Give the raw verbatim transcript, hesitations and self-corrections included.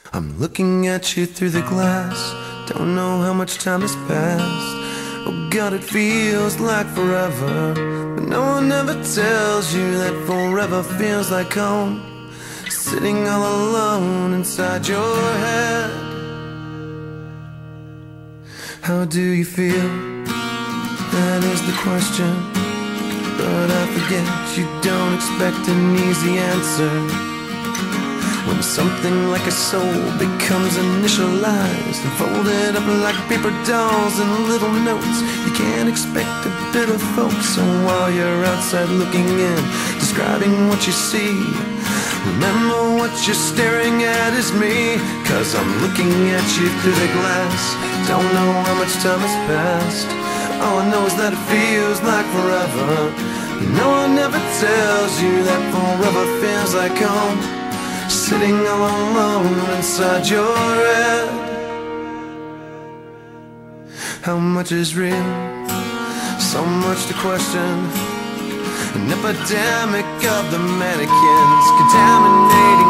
I'm looking at you through the glass. Don't know how much time has passed. Oh God, it feels like forever, but no one ever tells you that forever feels like home. Sitting all alone inside your head. How do you feel? That is the question. But I forget you don't expect an easy answer. When something like a soul becomes initialized and folded up like paper dolls and little notes, you can't expect a bit of folks. So while you're outside looking in, describing what you see, remember what you're staring at is me. Cause I'm looking at you through the glass. Don't know how much time has passed. All I know is that it feels like forever. No one ever tells you that forever feels like home. Sitting all alone inside your head. How much is real? So much to question. An epidemic of the mannequins contaminating